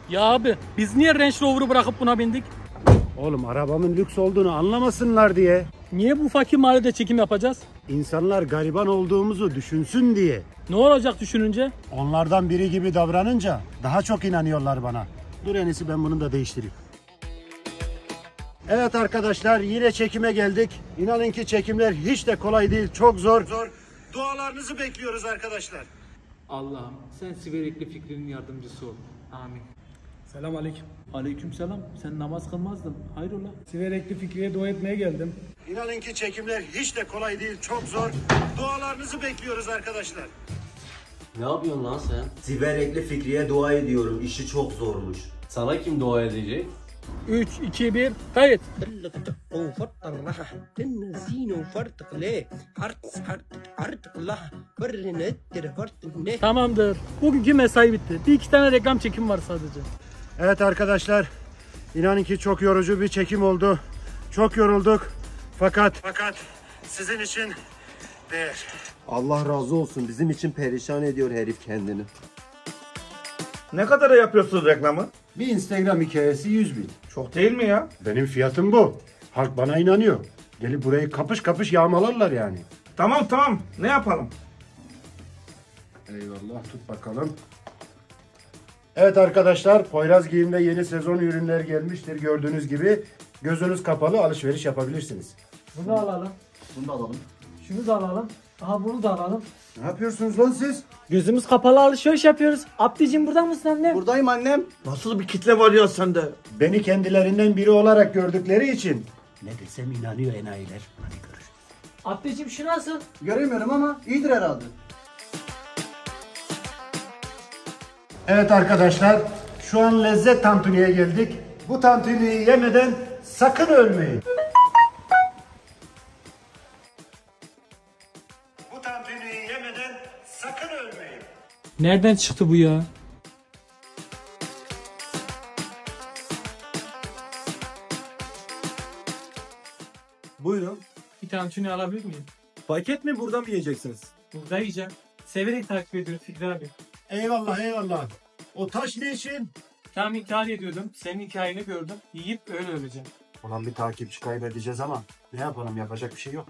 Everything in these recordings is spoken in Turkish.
Ya abi biz niye Range Rover'ı bırakıp buna bindik? Oğlum arabamın lüks olduğunu anlamasınlar diye. Niye bu fakir mahallede çekim yapacağız? İnsanlar gariban olduğumuzu düşünsün diye. Ne olacak düşününce? Onlardan biri gibi davranınca daha çok inanıyorlar bana. Dur en iyisi ben bunu da değiştireyim. Evet arkadaşlar yine çekime geldik. İnanın ki çekimler hiç de kolay değil. Çok zor. Dualarınızı bekliyoruz arkadaşlar. Allah'ım sen Siverekli Fikri'nin yardımcısı ol. Amin. Selam aleyküm. Aleykümselam. Sen namaz kılmazdın. Hayrola? Siverekli Fikri'ye dua etmeye geldim. İnanın ki çekimler hiç de kolay değil. Çok zor. Dualarınızı bekliyoruz arkadaşlar. Ne yapıyorsun lan sen? Siverekli Fikri'ye dua ediyorum. İşi çok zormuş. Sana kim dua edecek? 3, 2, 1, kayıt. Tamamdır. Bugünkü mesai bitti. Bir iki tane reklam çekim var sadece. Evet arkadaşlar. İnanın ki çok yorucu bir çekim oldu. Çok yorulduk. Fakat sizin için değer. Allah razı olsun. Bizim için perişan ediyor herif kendini. Ne kadara yapıyorsunuz reklamı? Bir Instagram hikayesi 100.000. Çok değil mi ya? Benim fiyatım bu. Halk bana inanıyor. Gelip burayı kapış kapış yağmalarlar yani. Tamam. Ne yapalım? Eyvallah tut bakalım. Evet arkadaşlar Poyraz Giyim'de yeni sezon ürünler gelmiştir. Gördüğünüz gibi gözünüz kapalı alışveriş yapabilirsiniz. Bunu da alalım. Bunu da alalım. Şunu da alalım. Aha bunu da alalım. Ne yapıyorsunuz lan siz? Gözümüz kapalı alışveriş yapıyoruz. Abdicim burada mısın annem? Buradayım annem. Nasıl bir kitle var ya sende? Beni kendilerinden biri olarak gördükleri için ne desem inanıyor enayiler. Hadi görüşürüz. Abdicim şu nasıl? Göremiyorum ama iyidir herhalde. Evet arkadaşlar şu an lezzet tantuniye geldik. Bu tantuniyi yemeden sakın ölmeyin. Bu tantuniyi yemeden sakın ölmeyin. Nereden çıktı bu ya? Buyurun. Bir tane alabilir miyim? Paket mi buradan mı yiyeceksiniz? Burada yiyeceğim. Severek takip ediyoruz Fikri abi. Eyvallah. O taş ne için? Tam intihar ediyordum. Senin hikayeni gördüm. Yiyip öyle öleceğim. Ulan bir takipçi kaybedeceğiz ama ne yapalım yapacak bir şey yok.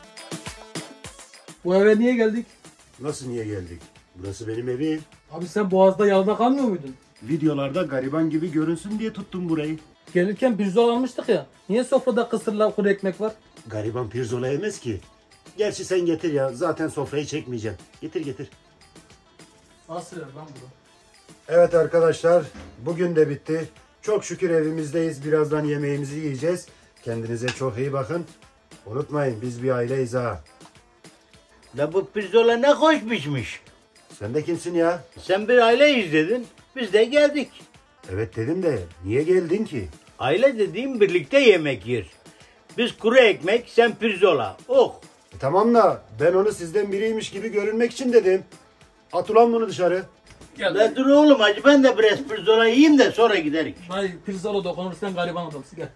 Bu eve niye geldik? Nasıl niye geldik? Burası benim evim. Abi sen Boğaz'da yalda kalmıyor muydun? Videolarda gariban gibi görünsün diye tuttum burayı. Gelirken pirzola almıştık ya. Niye sofrada kısırla kuru ekmek var? Gariban pirzola yemez ki. Gerçi sen getir ya. Zaten sofrayı çekmeyeceğim. Getir. Nasıl lan bu? Evet arkadaşlar. Bugün de bitti. Çok şükür evimizdeyiz. Birazdan yemeğimizi yiyeceğiz. Kendinize çok iyi bakın. Unutmayın biz bir aileyiz ha. La bu pirzola ne hoş pişmiş. Sen de kimsin ya? Sen bir aileyiz dedin. Biz de geldik. Evet dedim de niye geldin ki? Aile dediğim birlikte yemek yer. Biz kuru ekmek, sen pirzola. Oh. Tamam da ben onu sizden biriymiş gibi görünmek için dedim. At ulan bunu dışarı. Gel. La dur oğlum hacı ben de biraz pirzola yiyeyim de sonra giderik. Hayır pirzola dokunursan gariban adamsın gel.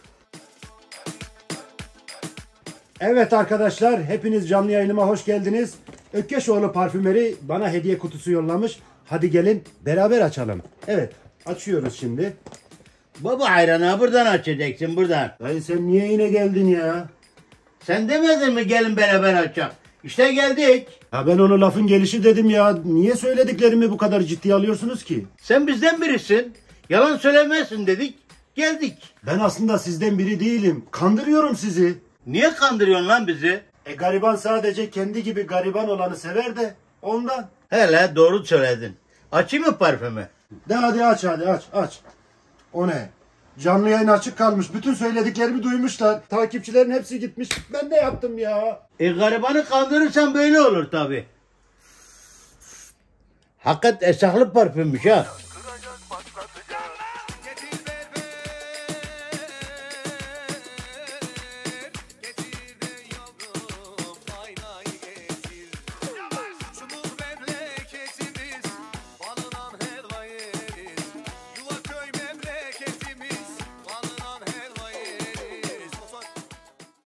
Evet arkadaşlar hepiniz canlı yayınıma hoş geldiniz. Ökkeşoğlu parfümeri bana hediye kutusu yollamış. Hadi gelin beraber açalım. Evet açıyoruz şimdi. Baba hayranı buradan açacaksın buradan. Dayı sen niye yine geldin ya? Sen demedin mi gelin beraber açalım. İşte geldik. Ya ben onu lafın gelişi dedim ya. Niye söylediklerimi bu kadar ciddiye alıyorsunuz ki? Sen bizden birisin. Yalan söylemezsin dedik. Geldik. Ben aslında sizden biri değilim. Kandırıyorum sizi. Niye kandırıyorsun lan bizi? Gariban sadece kendi gibi gariban olanı sever de ondan. Hele doğru söyledin. Açayım mı parfümü? De hadi aç. O ne? Canlı yayın açık kalmış. Bütün söylediklerimi duymuşlar. Takipçilerin hepsi gitmiş. Ben ne yaptım ya? Garibanı kandırırsan böyle olur tabi. Hakikat esahlı parfümmüş ha.